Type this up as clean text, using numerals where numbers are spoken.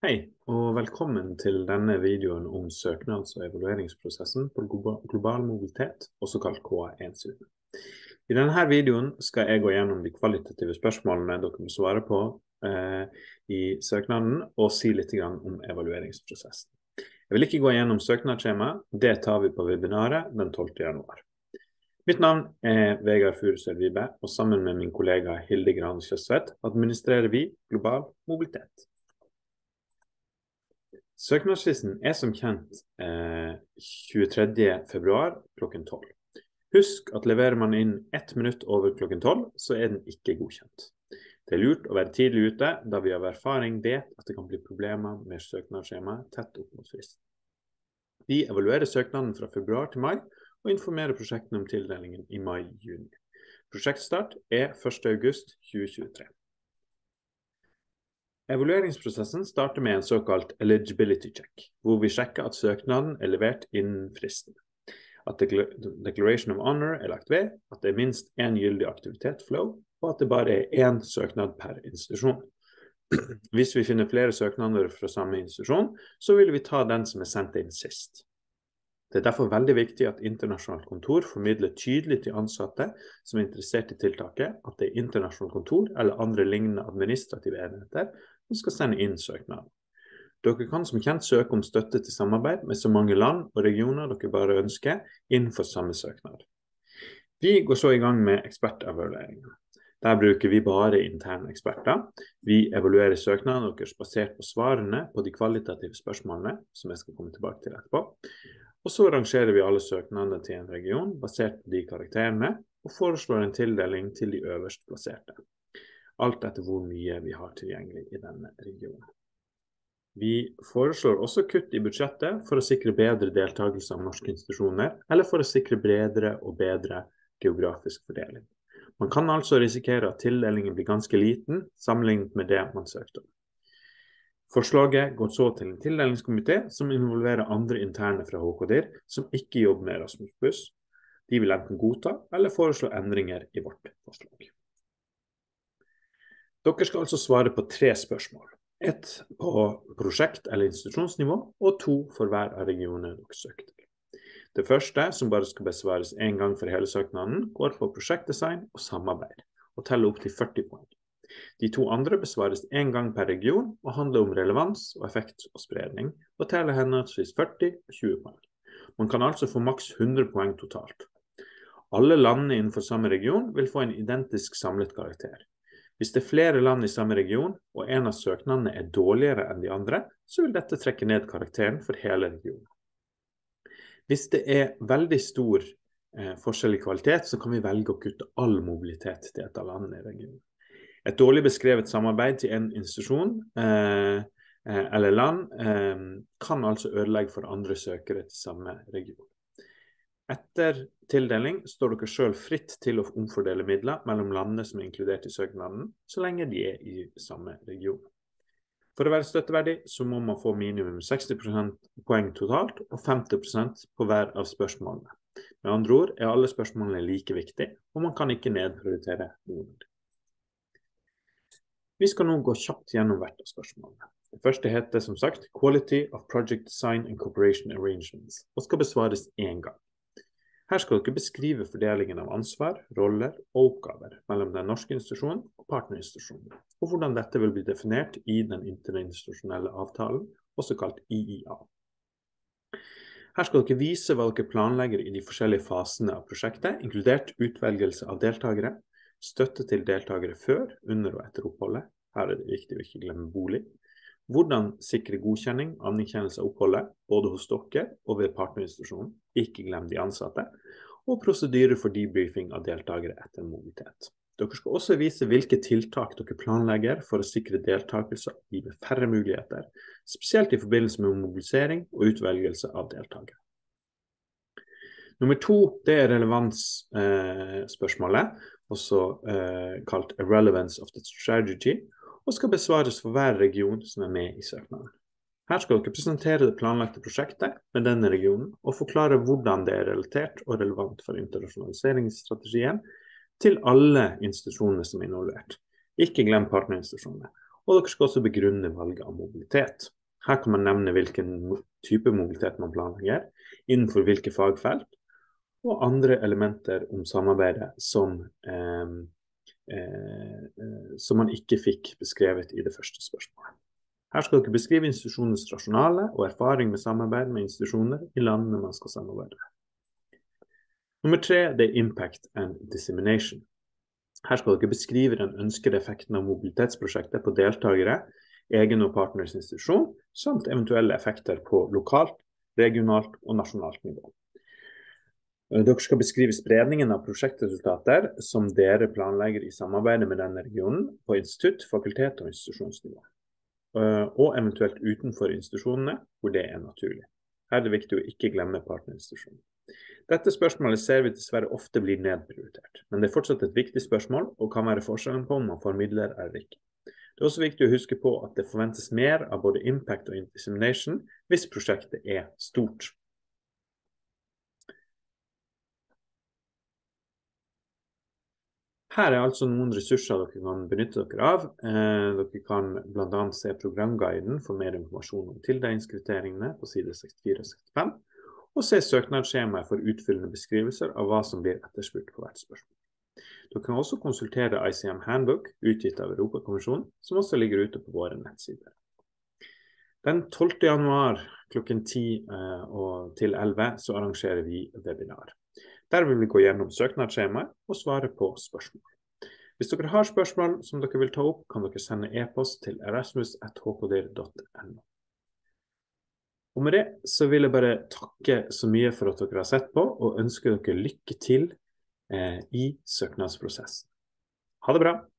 Hei, og velkommen til denne videoen om søknads- og evalueringsprosessen på global mobilitet, også kalt KA1-studien. I denne videoen skal jeg gå gjennom de kvalitative spørsmålene dere må svare på i søknaden, og si litt om evalueringsprosessen. Jeg vil ikke gå gjennom søknadsskjema, det tar vi på webinaret den 12. januar. Mitt navn er Vegard Furusød Vibe, og sammen med min kollega Hilde Gran Kjøsvedt administrerer vi global mobilitet. Søknadsfristen er som kjent 23. februar klokken 12. Husk at leverer man inn 1 minutt over klokken 12, så er den ikke godkjent. Det er lurt å være tidlig ute, da vi av erfaring vet at det kan bli problemer med søknadsskjemaet tett opp mot fristen. Vi evaluerer søknaden fra februar til mai, og informerer prosjektene om tildelingen i mai-juni. Prosjektstart er 1. august 2023. Evalueringsprosessen starter med en såkalt eligibility check, hvor vi sjekker at søknaden er levert innen fristen, at declaration of honor er lagt ved, at det er minst en gyldig aktivitetsflow, og at det bare er en søknad per institusjon. Hvis vi finner flere søknader fra samme institusjon, så vil vi ta den som er sendt inn sist. Det er derfor veldig viktig at internasjonalt kontor formidler tydelig til ansatte som er interessert i tiltaket, at det er internasjonalt kontor eller andre lignende administrative enheter som skal sende inn søknaden. Dere kan som kjent søke om støtte til samarbeid med så mange land og regioner dere bare ønsker innenfor samme søknad. Vi går så i gang med ekspertevalueringen. Der bruker vi bare interne eksperter. Vi evaluerer søknaden deres basert på svarene på de kvalitative spørsmålene, som jeg skal komme tilbake til etterpå. Og så rangerer vi alle søknadene til en region basert på de karakterene, og foreslår en tildeling til de øverst plasserte. Alt etter hvor mye vi har tilgjengelig i denne regionen. Vi foreslår også kutt i budsjettet for å sikre bedre deltakelse av norske institusjoner, eller for å sikre bredere og bedre geografisk fordeling. Man kan altså risikere at tildelingen blir ganske liten, sammenlignet med det man søkte om. Forslaget går så til en tildelingskomité som involverer andre interne fra HKDIR som ikke jobber med Erasmus+. De vil enten godta eller foreslå endringer i vårt forslag. Dere skal altså svare på 3 spørsmål. 1 på prosjekt- eller institusjonsnivå, og 2 for hver av regionene dere søker til. Det første, som bare skal besvares en gang for hele søknaden, går på prosjektdesign og samarbeid, og teller opp til 40 poeng. De 2 andre besvares en gang per region, og handler om relevans og effekt og spredning, og teller henholdsvis 40 og 20 poeng. Man kan altså få maks 100 poeng totalt. Alle landene innenfor samme region vil få en identisk samlet karakter. Hvis det er flere land i samme region, og en av søknadene er dårligere enn de andre, så vil dette trekke ned karakteren for hele regionen. Hvis det er veldig stor forskjell i kvalitet, så kan vi velge å kutte all mobilitet til et av landene i regionen. Et dårlig beskrevet samarbeid til en institusjon eller land kan altså ødelegge for andre søkere til samme region. Etter tildeling står dere selv fritt til å omfordele midler mellom landene som er inkludert i søknaden, så lenge de er i samme region. For å være støtteverdig så må man få minimum 60% poeng totalt og 50% på hver av spørsmålene. Med andre ord er alle spørsmålene like viktige, og man kan ikke nedprioritere noen. Vi skal nå gå kjapt gjennom hvert av spørsmålene. Det første heter som sagt Quality of Project Design and Cooperation Arrangements, og skal besvares en gang. Her skal dere beskrive fordelingen av ansvar, roller og oppgaver mellom den norske institusjonen og partnerinstitusjonen, og hvordan dette vil bli definert i den interinstitusjonelle avtalen, også kalt IIA. Her skal dere vise hva dere planlegger i de forskjellige fasene av prosjektet, inkludert utvelgelse av deltakere, støtte til deltakere før, under og etter oppholdet. Her er det viktig å ikke glemme bolig. Hvordan sikre godkjenning, anerkjennelse av oppholdet, både hos dere og ved partnerinstitusjonen, ikke glem de ansatte, og prosedyrer for debriefing av deltakere etter mobilitet. Dere skal også vise hvilke tiltak dere planlegger for å sikre deltakelse og gi færre muligheter, spesielt i forbindelse med mobilisering og utvelgelse av deltakere. Nummer 2, det er relevansspørsmålet, også kalt A Relevance of the Strategy, og skal besvares for hver region som er med i søknaden. Her skal dere presentere det planlagte prosjektet med denne regionen, og forklare hvordan det er relatert og relevant for internasjonaliseringsstrategien til alle institusjonene som er involvert. Ikke glem partnerinstitusjonene. og dere skal også begrunne valget av mobilitet. Her kan man nevne hvilken type mobilitet man planlegger, innenfor hvilke fagfelt, og andre elementer om samarbeidet som man ikke fikk beskrevet i det første spørsmålet. Her skal dere beskrive institusjonens rasjonale og erfaring med samarbeid med institusjoner i landene man skal samarbeide med. Nummer 3, det er impact and dissemination. Her skal dere beskrive den ønskede effekten av mobilitetsprosjektet på deltakere, egen og partners institusjon, samt eventuelle effekter på lokalt, regionalt og nasjonalt nivå. Dere skal beskrive spredningen av prosjektresultater som dere planlegger i samarbeidet med denne regionen på institutt, fakultet og institusjonsnivå. Og eventuelt utenfor institusjonene, hvor det er naturlig. Her er det viktig å ikke glemme partnerinstitusjonen. Dette spørsmålet ser vi dessverre ofte blir nedprioritert, men det er fortsatt et viktig spørsmål, og kan være forskjellen på om man formidler eller ikke. Det er også viktig å huske på at det forventes mer av både impact og dissemination hvis prosjektet er stort. Her er altså noen ressurser dere kan benytte dere av. Dere kan blant annet se programguiden for mer informasjon om tildelingskriteriene på side 64 og 65, og se søknadsskjemaet for utfyllende beskrivelser av hva som blir etterspurt på hvert spørsmål. Dere kan også konsultere ICM Handbook, utgitt av Europakommisjonen, som også ligger ute på våre nettsider. Den 12. januar klokken 10 til 11 så arrangerer vi webinar. Der vil vi gå gjennom søknadsskjemaet og svare på spørsmål. Hvis dere har spørsmål som dere vil ta opp, kan dere sende e-post til erasmus@hkdir.no. Og med det så vil jeg bare takke så mye for at dere har sett på, og ønske dere lykke til i søknadsprosessen. Ha det bra!